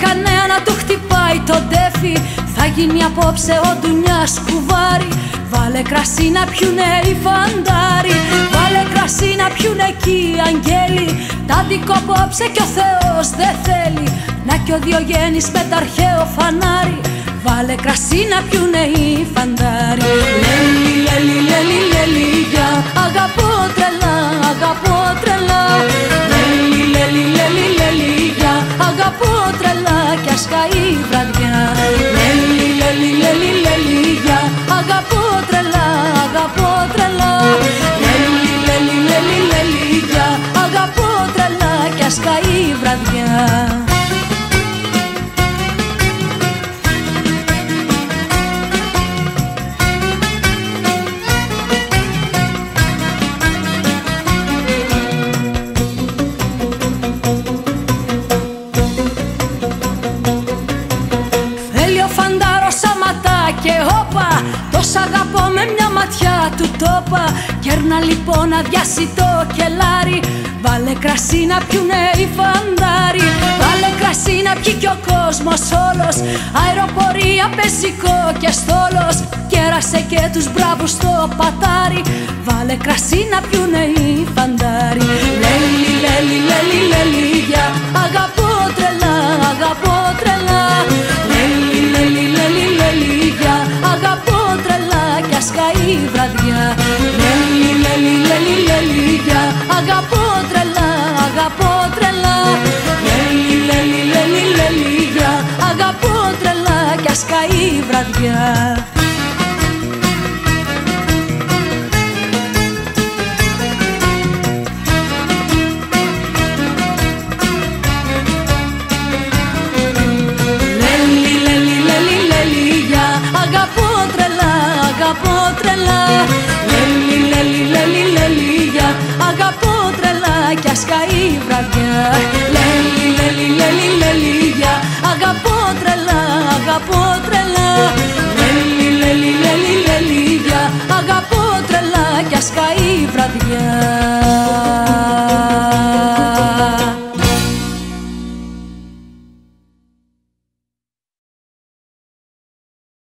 κανένα να του χτυπάει το ντέφι. Θα γίνει απόψε ο ντουνιάς κουβάρι. Βάλε κρασί να πιουνε οι φαντάροι. Βάλε κρασί να πιουνε κι οι αγγέλοι. Τα δικό απόψε κι ο Θεός δεν θέλει. Να κι ο Διογέννης με τ' αρχαίο φανάρι. Βάλε κρασί να πιουνε οι φαντάροι. Λέλι, λέλι, λέλι, λέλι, για αγαπώ τρελά, αγαπώ τρελά. Λέλι, λέλι, λέλι, λέλι, για αγαπώ τρελά κι ας καεί η βραδιά. Λέλι, λέλι, λέλι, λέλι, για αγαπώ τρελά, αγαπώ τρελά. Λέλι, λέλι, λέλι, λέλι, για αγαπώ τρελά κι ας καεί η βραδιά. Και όπα, τόσα αγαπώ με μια ματιά του τόπα. Κέρνα λοιπόν να διάσει το κελάρι. Βάλε κρασί να πιουνε οι φαντάροι. Βάλε κρασί να πιει κι ο κόσμος όλος. Αεροπορία, πεζικό και στόλος. Κέρασε και τους μπράβους στο πατάρι. Βάλε κρασί να πιουνε οι φαντάροι. Λέλι, λέλι, λέλι, λέλι, για αγαπώ τρελά, αγαπώ τρελά. Λέλι, λέλι, λέλι, λέλι, για αγαπώ τρελά κι ας καεί η βραδιά. Λέλι, λέλι, λέλι, λέλι, για αγαπώ τρελά, αγαπώ τρελά. Λέλι, λέλι, λέλι, λέλι, για αγαπώ τρελά κι ας καεί η βραδιά. Αγαπώ τρελά, λέλι, λέλι, λέλι, λέλι, για αγαπώ τρελά κι ας καεί η βραδιά. Λέλι, λέλι, λέλι, λέλι, για αγαπώ τρελά, αγαπώ τρελά. Λέλι, λέλι, λέλι, λέλι, για αγαπώ τρελά κι ας καεί η βραδιά.